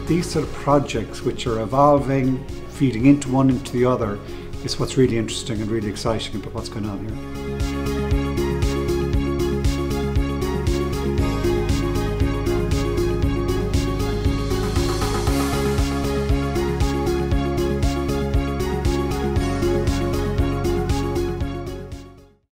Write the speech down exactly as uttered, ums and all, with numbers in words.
these sort of projects which are evolving, feeding into one into the other, is what's really interesting and really exciting about what's going on here.